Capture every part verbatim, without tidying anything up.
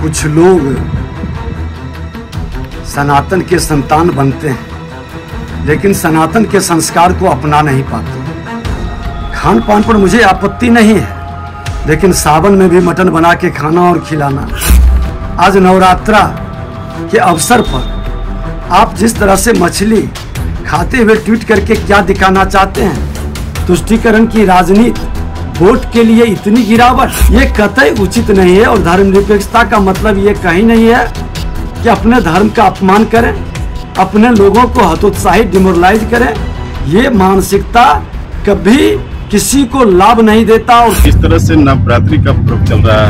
कुछ लोग सनातन के संतान बनते हैं लेकिन सनातन के संस्कार को अपना नहीं पाते। खान पान पर मुझे आपत्ति नहीं है, लेकिन सावन में भी मटन बना के खाना और खिलाना। आज नवरात्रा के अवसर पर आप जिस तरह से मछली खाते हुए ट्वीट करके क्या दिखाना चाहते हैं, तुष्टीकरण की राजनीति, वोट के लिए इतनी गिरावट, ये कतई उचित नहीं है। और धर्मनिरपेक्षता का मतलब ये कहीं नहीं है कि अपने धर्म का अपमान करें, अपने लोगों को हतोत्साहित डिमोरलाइज करें। ये मानसिकता कभी किसी को लाभ नहीं देता। और इस तरह से नवरात्रि का पर्व चल रहा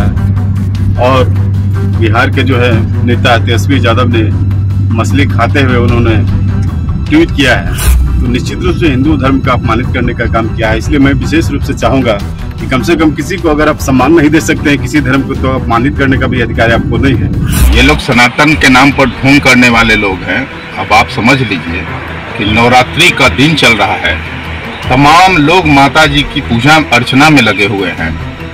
है और बिहार के जो है नेता तेजस्वी यादव ने मछली खाते हुए उन्होंने ट्वीट किया है, तो निश्चित रूप से हिंदू धर्म का अपमानित करने का काम किया है। इसलिए मैं विशेष रूप से चाहूंगा कि कम से कम किसी को अगर आप सम्मान नहीं दे सकते हैं किसी धर्म को, तो अपमानित करने का भी अधिकार आपको नहीं है। ये लोग सनातन के नाम पर ढोंग करने वाले लोग हैं। अब आप समझ लीजिए कि नवरात्रि का दिन चल रहा है, तमाम लोग माता जी की पूजा अर्चना में लगे हुए हैं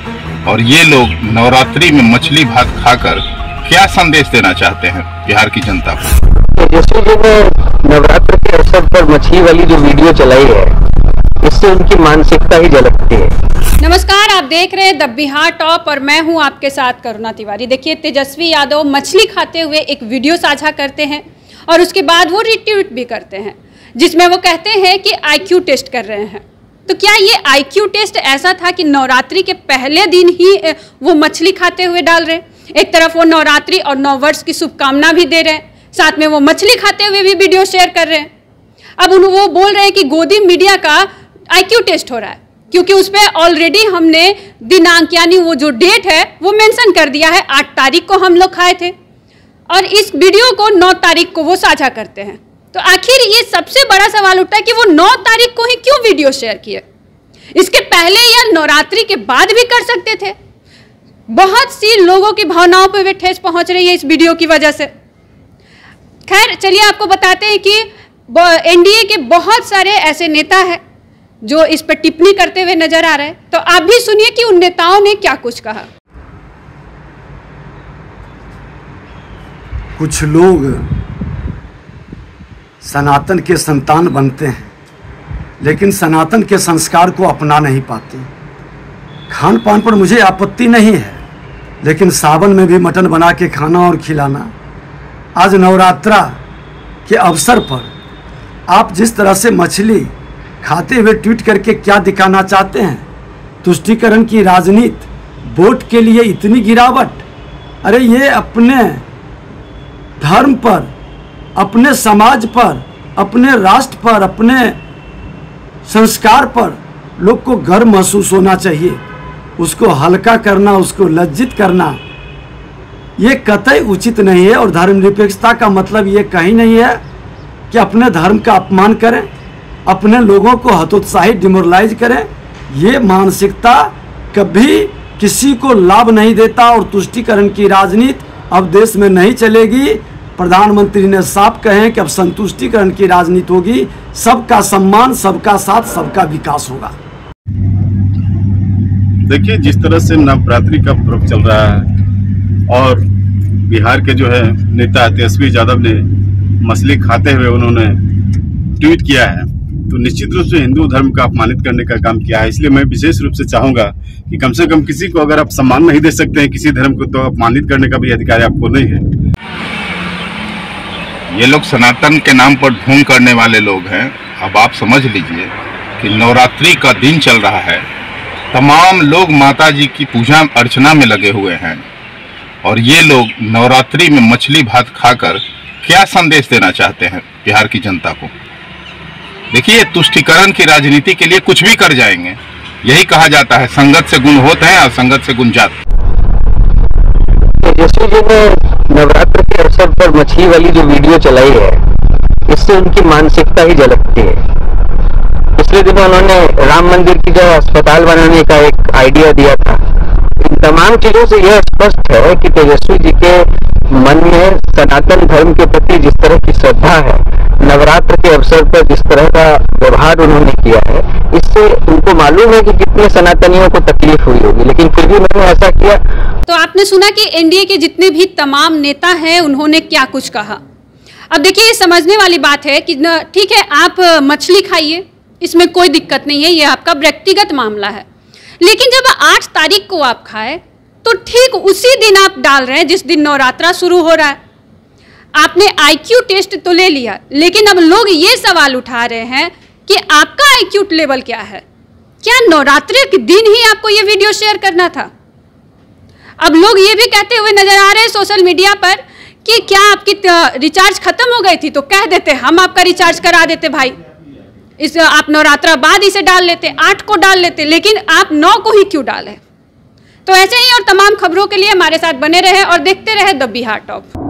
और ये लोग नवरात्रि में मछली भात खाकर क्या संदेश देना चाहते हैं बिहार की जनता को। तेजस्वी जी ने नवरात्र के अवसर पर मछली वाली जो वीडियो चलाई है, इससे उनकी मानसिकता ही झलकती है। नमस्कार, आप देख रहे हैं द बिहार टॉप और मैं हूं आपके साथ करुणा तिवारी। देखिए, तेजस्वी यादव मछली खाते हुए एक वीडियो साझा करते हैं और उसके बाद वो रिट्वीट भी करते हैं, जिसमें वो कहते हैं कि आईक्यू टेस्ट कर रहे हैं। तो क्या ये आईक्यू टेस्ट ऐसा था कि नवरात्रि के पहले दिन ही वो मछली खाते हुए डाल रहे हैं? एक तरफ वो नवरात्रि और नववर्ष की शुभकामना भी दे रहे हैं, साथ में वो मछली खाते हुए भी वीडियो शेयर कर रहे हैं। अब उन वो बोल रहे हैं कि गोदी मीडिया का आईक्यू टेस्ट हो रहा है, क्योंकि उस पर ऑलरेडी हमने दिनांक यानी वो जो डेट है वो मेंशन कर दिया है। आठ तारीख को हम लोग खाए थे और इस वीडियो को नौ तारीख को वो साझा करते हैं। तो आखिर ये सबसे बड़ा सवाल उठता है कि वो नौ तारीख को ही क्यों वीडियो शेयर किए? इसके पहले या नवरात्रि के बाद भी कर सकते थे। बहुत सी लोगों की भावनाओं पर भी ठेस पहुंच रही है इस वीडियो की वजह से। खैर, चलिए आपको बताते हैं कि एनडीए के बहुत सारे ऐसे नेता हैं जो इस पर टिप्पणी करते हुए नजर आ रहे हैं। तो आप भी सुनिए कि उन नेताओं ने क्या कुछ कहा। कुछ लोग सनातन के संतान बनते हैं लेकिन सनातन के संस्कार को अपना नहीं पाते। खान पान पर मुझे आपत्ति नहीं है, लेकिन सावन में भी मटन बना के खाना और खिलाना। आज नवरात्रा के अवसर पर आप जिस तरह से मछली खाते हुए ट्वीट करके क्या दिखाना चाहते हैं, तुष्टीकरण की राजनीति, वोट के लिए इतनी गिरावट। अरे ये अपने धर्म पर, अपने समाज पर, अपने राष्ट्र पर, अपने संस्कार पर लोग को गर्व महसूस होना चाहिए। उसको हल्का करना, उसको लज्जित करना, ये कतई उचित नहीं है। और धर्मनिरपेक्षता का मतलब ये कहीं नहीं है कि अपने धर्म का अपमान करें, अपने लोगों को हतोत्साहित डिमोरलाइज करें। ये मानसिकता कभी किसी को लाभ नहीं देता और तुष्टीकरण की राजनीति अब देश में नहीं चलेगी। प्रधानमंत्री ने साफ कहे कि अब संतुष्टिकरण की राजनीति होगी, सबका सम्मान, सबका साथ, सबका विकास होगा। देखिए, जिस तरह से नवरात्रि का पर्व चल रहा है और बिहार के जो है नेता तेजस्वी यादव ने मछली खाते हुए उन्होंने ट्वीट किया है, तो निश्चित रूप से हिंदू धर्म का अपमानित करने का काम किया है। इसलिए मैं विशेष रूप से चाहूंगा कि कम से कम किसी को अगर आप सम्मान नहीं दे सकते हैं किसी धर्म को, तो अपमानित करने का भी अधिकार आपको नहीं है। ये लोग सनातन के नाम पर ढोंग करने वाले लोग हैं। अब आप समझ लीजिए कि नवरात्रि का दिन चल रहा है, तमाम लोग माता जी की पूजा अर्चना में लगे हुए हैं और ये लोग नवरात्रि में मछली भात खाकर क्या संदेश देना चाहते हैं बिहार की जनता को। देखिए, तुष्टीकरण की राजनीति के लिए कुछ भी कर जाएंगे। यही कहा जाता है, संगत से गुण होते हैं और संगत से गुण जाते। तेजस्वी जी ने नवरात्र के अवसर पर मछली वाली जो वीडियो चलाई है, इससे उनकी मानसिकता ही झलकती है। पिछले दिनों उन्होंने राम मंदिर की जगह अस्पताल बनाने का एक आइडिया दिया था। इन तमाम चीजों से यह स्पष्ट है कि तेजस्वी जी के मन में सनातन धर्म के प्रति जिस तरह की श्रद्धा है, नवरात्र के अवसर पर जिस तरह का व्यवहार उन्होंने किया है, इससे उनको मालूम है कि कितने सनातनियों को तकलीफ हुई होगी, लेकिन फिर भी उन्होंने ऐसा किया। तो आपने सुना कि एनडीए के जितने भी तमाम नेता हैं उन्होंने क्या कुछ कहा। अब देखिए, ये समझने वाली बात है कि ठीक है, आप मछली खाइए, इसमें कोई दिक्कत नहीं है, ये आपका व्यक्तिगत मामला है, लेकिन जब आठ तारीख को आप खाए तो ठीक उसी दिन आप डाल रहे हैं जिस दिन नवरात्रा शुरू हो रहा है। आपने आईक्यू टेस्ट तो ले लिया, लेकिन अब लोग ये सवाल उठा रहे हैं कि आपका आईक्यू लेवल क्या है। क्या नवरात्रि के दिन ही आपको ये वीडियो शेयर करना था? अब लोग ये भी कहते हुए नजर आ रहे हैं सोशल मीडिया पर कि क्या आपकी रिचार्ज खत्म हो गई थी तो कह देते हम आपका रिचार्ज करा देते भाई, इस आप नवरात्रा बाद इसे डाल लेते, आठ को डाल लेते, लेकिन आप नौ को ही क्यों डाले? तो ऐसे ही और तमाम खबरों के लिए हमारे साथ बने रहे और देखते रहे द बिहार टॉप।